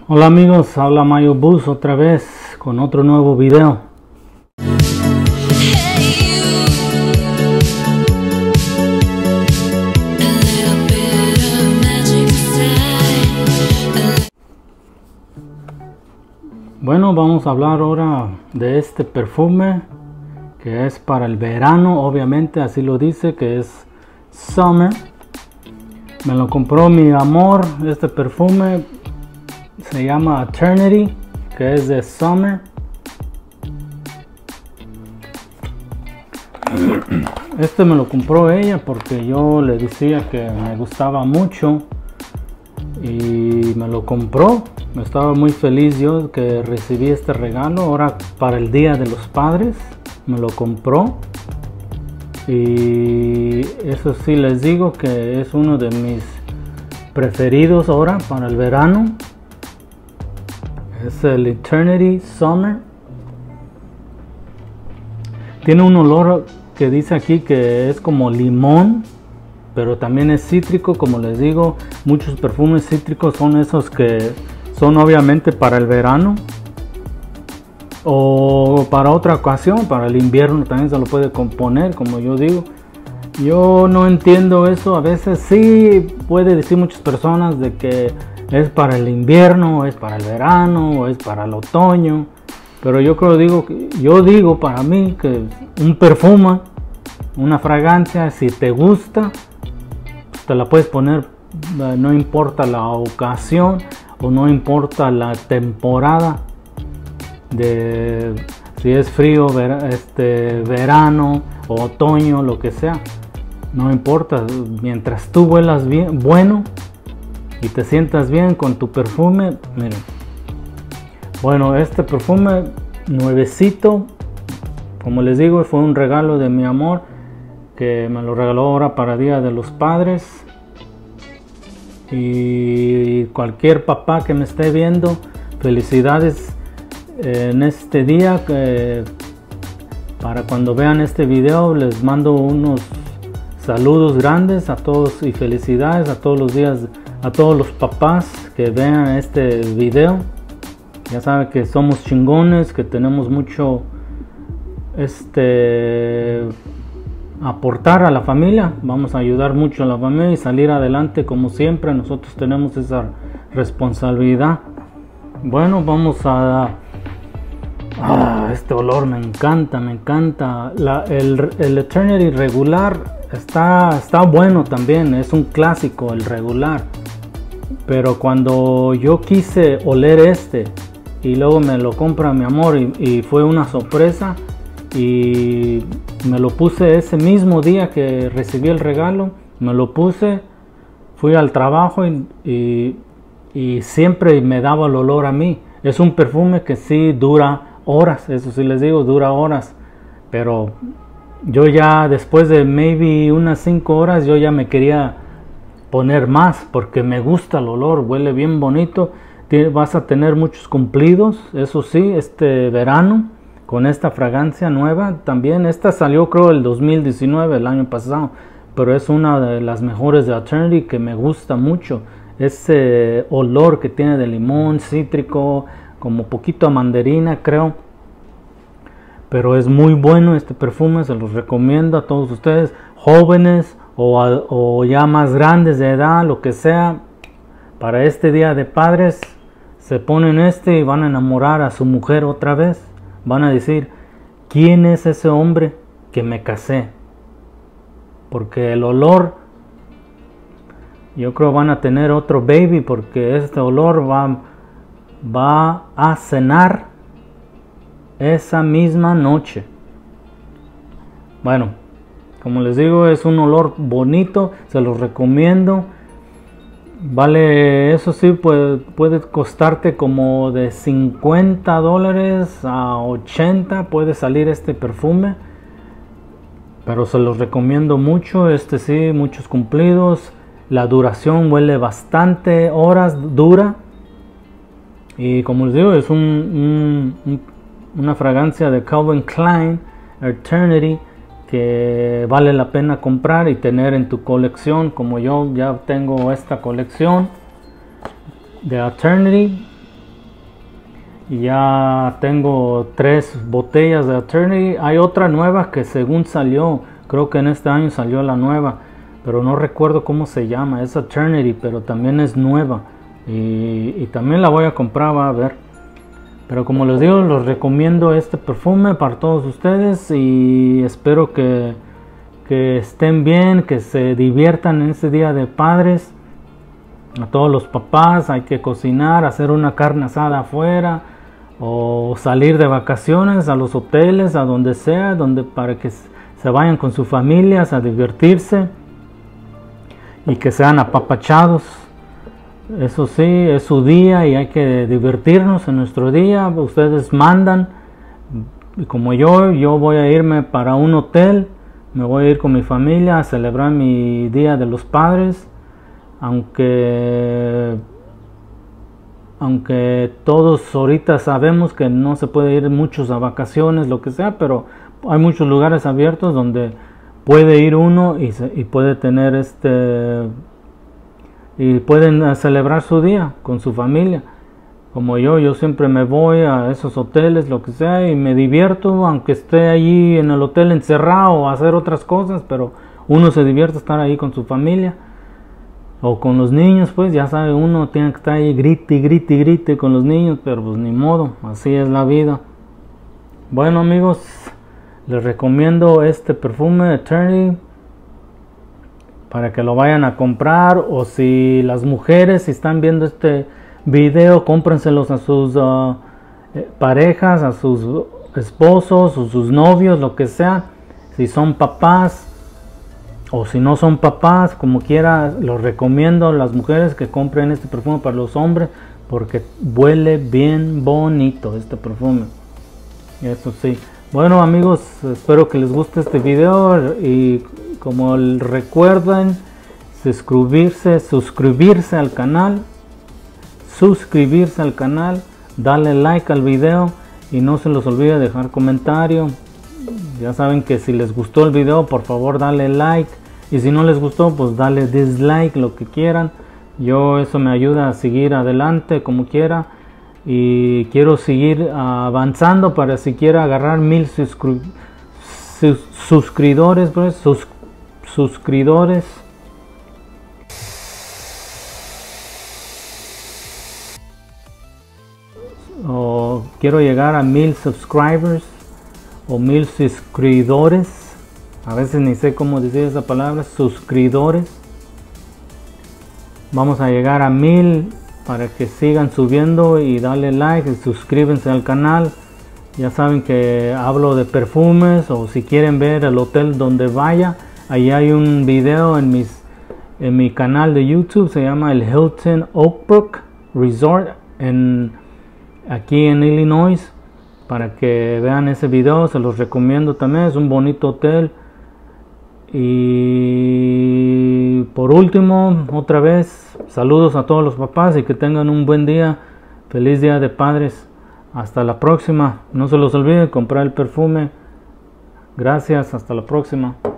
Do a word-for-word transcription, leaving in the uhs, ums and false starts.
Hola amigos, habla Mayo Bus otra vez con otro nuevo video. Bueno, vamos a hablar ahora de este perfume que es para el verano, obviamente así lo dice, que es Summer. Me lo compró mi amor, este perfume se llama Eternity, que es de Summer. Este me lo compró ella porque yo le decía que me gustaba mucho y me lo compró. Estaba muy feliz yo que recibí este regalo. Ahora para el Día de los Padres me lo compró. Y eso sí les digo que es uno de mis preferidos ahora para el verano. Es el Eternity Summer. Tiene un olor que dice aquí que es como limón, pero también es cítrico. Como les digo, muchos perfumes cítricos son esos que son obviamente para el verano o para otra ocasión, para el invierno también se lo puede componer, como yo digo. Yo no entiendo eso. A veces sí puede decir muchas personas de que es para el invierno, es para el verano, o es para el otoño. Pero yo creo, digo, yo digo para mí que un perfume, una fragancia, si te gusta, te la puedes poner, no importa la ocasión o no importa la temporada, de si es frío, ver, este, verano o otoño, lo que sea. No importa, mientras tú huelas bien, bueno, y te sientas bien con tu perfume. Miren, bueno, este perfume nuevecito, como les digo, fue un regalo de mi amor, que me lo regaló ahora para Día de los Padres. Y cualquier papá que me esté viendo, felicidades en este día. Que para cuando vean este video les mando unos saludos grandes a todos y felicidades a todos los días, a todos los papás que vean este video. Ya saben que somos chingones, que tenemos mucho este aportar a la familia. Vamos a ayudar mucho a la familia y salir adelante como siempre. Nosotros tenemos esa responsabilidad. Bueno, vamos a ah, este olor me encanta, me encanta. La, el, el Eternity regular está, está bueno también, es un clásico el regular. Pero cuando yo quise oler este y luego me lo compra mi amor y, y fue una sorpresa, y me lo puse ese mismo día que recibí el regalo, me lo puse, fui al trabajo y, y, y siempre me daba el olor a mí. Es un perfume que sí dura horas, eso sí les digo, dura horas, pero yo ya después de maybe unas cinco horas yo ya me quería poner más porque me gusta el olor, huele bien bonito. Vas a tener muchos cumplidos, eso sí, este verano con esta fragancia nueva. También esta salió creo el dos mil diecinueve, el año pasado, pero es una de las mejores de Eternity que me gusta mucho. Ese olor que tiene de limón, cítrico, como poquito a mandarina creo, pero es muy bueno este perfume. Se los recomiendo a todos ustedes, jóvenes o, a, o ya más grandes de edad, lo que sea. Para este Día de Padres se ponen este y van a enamorar a su mujer otra vez. Van a decir, ¿quién es ese hombre que me casé? Porque el olor, yo creo van a tener otro baby, porque este olor va, va a cenar esa misma noche. Bueno, como les digo, es un olor bonito, se los recomiendo. Vale, eso sí, puede, puede costarte como de cincuenta dólares a ochenta, puede salir este perfume, pero se los recomiendo mucho. Este sí, muchos cumplidos, la duración huele bastante horas, dura, y como les digo, es un, un, un, una fragancia de Calvin Klein, Eternity, que vale la pena comprar y tener en tu colección, como yo ya tengo esta colección de Eternity. Y ya tengo tres botellas de Eternity. Hay otra nueva que según salió, creo que en este año salió la nueva, pero no recuerdo cómo se llama. Es Eternity, pero también es nueva. Y, y también la voy a comprar, va a ver. Pero como les digo, les recomiendo este perfume para todos ustedes. Y espero que, que estén bien, que se diviertan en este Día de Padres. A todos los papás hay que cocinar, hacer una carne asada afuera, o salir de vacaciones a los hoteles, a donde sea, donde para que se vayan con sus familias a divertirse y que sean apapachados. Eso sí, es su día y hay que divertirnos en nuestro día. Ustedes mandan, y como yo, yo voy a irme para un hotel, me voy a ir con mi familia a celebrar mi Día de los Padres, aunque Aunque todos ahorita sabemos que no se puede ir muchos a vacaciones, lo que sea, pero hay muchos lugares abiertos donde puede ir uno y, se, y puede tener este y pueden celebrar su día con su familia. Como yo, yo siempre me voy a esos hoteles, lo que sea, y me divierto, aunque esté allí en el hotel encerrado o hacer otras cosas, pero uno se divierte estar ahí con su familia. O con los niños, pues ya sabe, uno tiene que estar ahí grite, grite, grite con los niños, pero pues ni modo, así es la vida. Bueno amigos, les recomiendo este perfume Eternity para que lo vayan a comprar, o si las mujeres si están viendo este video, cómprenselos a sus uh, parejas, a sus esposos o sus novios, lo que sea. Si son papás o si no son papás, como quiera, los recomiendo a las mujeres que compren este perfume para los hombres, porque huele bien bonito este perfume. Eso sí. Bueno amigos, espero que les guste este video, y como recuerden, suscribirse, suscribirse al canal, suscribirse al canal, darle like al video y no se los olvide dejar comentario. Ya saben que si les gustó el video, por favor dale like, y si no les gustó, pues dale dislike, lo que quieran. Yo, eso me ayuda a seguir adelante como quiera, y quiero seguir avanzando para siquiera agarrar mil suscri sus suscriptores, pues, sus suscriptores. O quiero llegar a mil subscribers o mil suscriptores. A veces ni sé cómo decir esa palabra, suscriptores. Vamos a llegar a mil para que sigan subiendo, y dale like y suscríbanse al canal. Ya saben que hablo de perfumes, o si quieren ver el hotel donde vaya, ahí hay un video en mis en mi canal de YouTube, se llama el Hilton Oakbrook Resort en aquí en Illinois, para que vean ese video, se los recomiendo también, es un bonito hotel. Y por último, otra vez, saludos a todos los papás y que tengan un buen día, feliz Día de Padres, hasta la próxima, no se los olvide comprar el perfume, gracias, hasta la próxima.